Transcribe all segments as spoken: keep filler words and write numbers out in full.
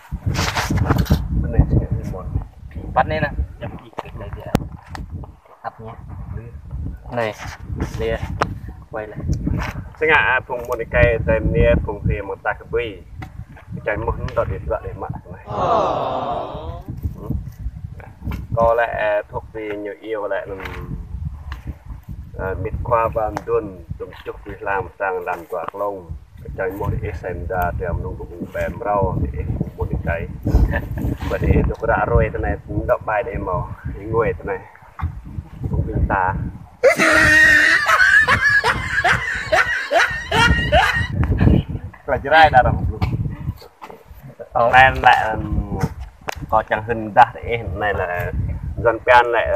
bên này sẽ cái món bắt lên nè chấm ít cái này thì tập nhé này đây quay lại ซึ่งอ่ะผมมันไกลแต่เนี่ยผมเพียงมันตากระบี่ใจมันต่อเด็ดละเลยมาก็แหละทุกปีnhiều yêuแหละมันมิตรความบางดุนจงจุกวิลามสร้างดันกว่าลงใจมันเอเซนดาเตรียมลงกับแบมเราเองมันไกลประเดี๋ยวกระโรยตัวไหนดอกใบเดมอง่วยตัวไหนผมเป็นตาlà chỉ ra đâu này lại có chẳng hình ra thế này là dân pen lại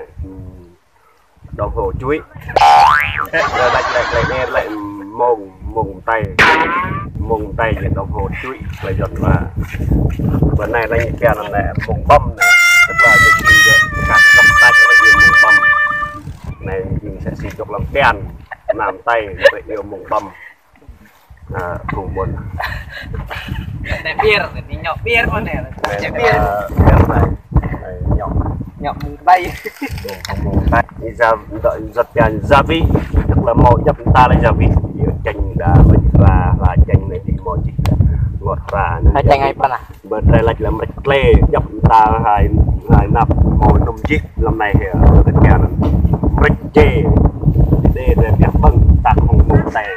đồng hồ chuối lại lại lại lại lại mông mông tay mông tay thì đồng hồ chuối lại dần là bữa này là những pen này mông băm này tức là những gì cả trong tay cho lại yêu mông băm này mình sẽ sử dụng làm pen làm tay lại yêu mông băm à cùng buồn này bia thì nhọ bia con này là bia bia này này nhọ nhọ mùng bay mùng bay đi ra đợi giật tiền gia vị tức là màu nhập ta lấy gia vị chanh đã với là là chanh này thì màu chỉ ngọt ra hai chanh ai bạn à bên đây là làm mạch lê nhập ta hai hai nắp màu nồng chít làm này thì cái kia là mạch chê đây là đẹp bằng tạc hồng mùng tay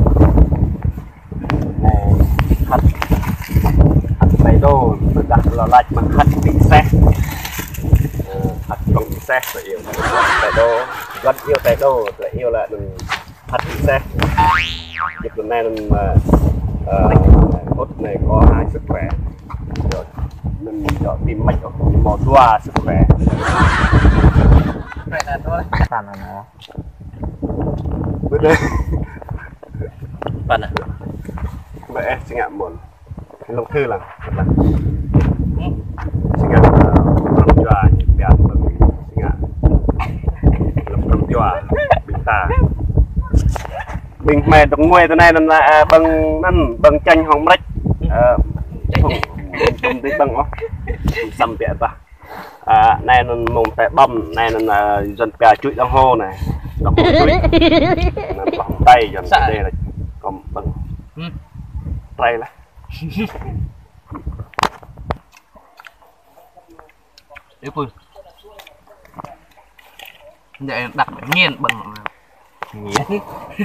hạt hạt bay đô tôi đặt là lại bằng hạt bị xe hạt bằng bị xe là yêu tay đô rất yêu tay đô là yêu là đừng hạt bị xe việc tuần này là hốt này có hai sức khỏe rồi mình chọn tìm mạch ở mò xoa sức khỏe này là thôi sàn là nó bên đây bạn à vậy xin ngạm muốn lông thư là là xin ngạm lông chua nhịp đàn mình xin ngạm lông lông chua bình ta bình mẹ đống nguôiตัวnày là bằng năn bằng chanh hồng rách không thấy bằng không xăm bẹ ta này là mông tay băm này là dần cả chuỗi đồng hồ này đồng hồ chuỗi bằng tay dần đây là còn bằng tay là đấy phun vậy đặt nghiền bằng nghiền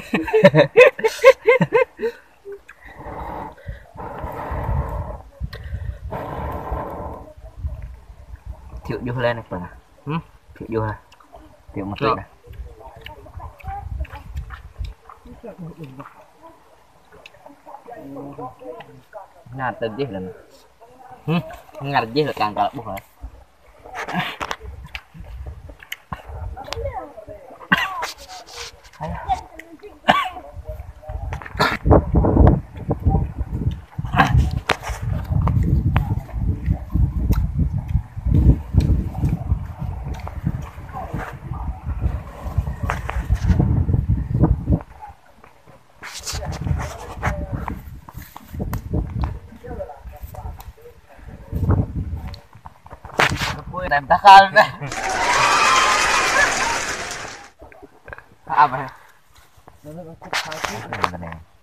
chịu vô lên này phần à chịu vô ha chịu một chút này ngạt tên chứ là ngạt chứ là càng cả bốc rồi em tak kan apa ya